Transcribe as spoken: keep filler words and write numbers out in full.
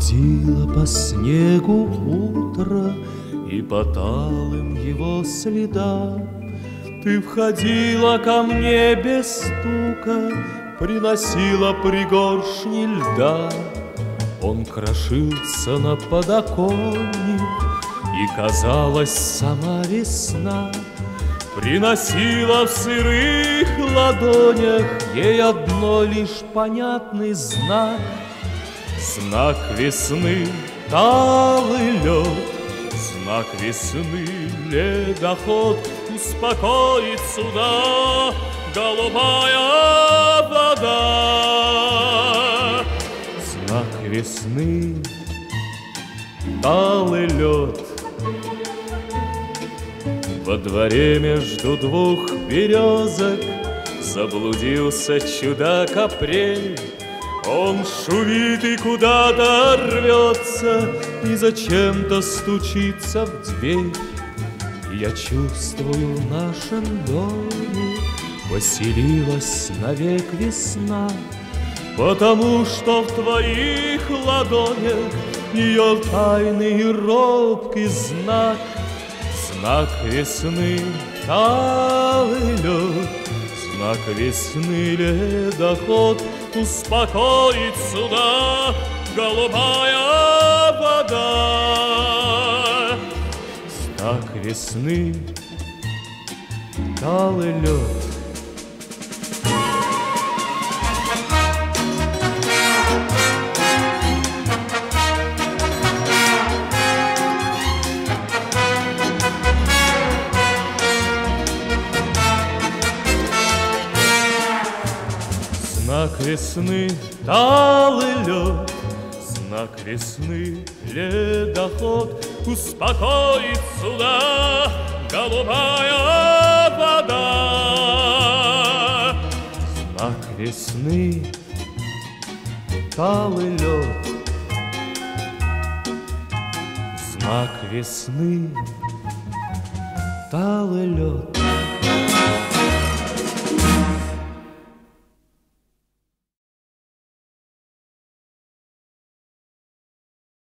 Ходило по снегу утро, и по талым его следам ты входила ко мне без стука, приносила пригоршни льда. Он крошился на подоконник, и, казалось, сама весна приносила в сырых ладонях ей одно лишь понятный знак. Знак весны — талый лед, знак весны — ледоход. Успокоит суда голубая вода. Знак весны — талый лед. Во дворе между двух березок заблудился чудак Апрель. Он шумит и куда-то рвется, и зачем-то стучится в дверь. Я чувствую, в нашем доме поселилась навек весна, потому что в твоих ладонях ее тайный и робкий знак. Знак весны — талый лед, знак весны — ледоход. Успокоит суда голубая вода. Знак весны — талый лед. Знак весны — талый лед, знак весны — ледоход. Успокоит суда голубая вода. Знак весны — талый лед, знак весны — талый лед.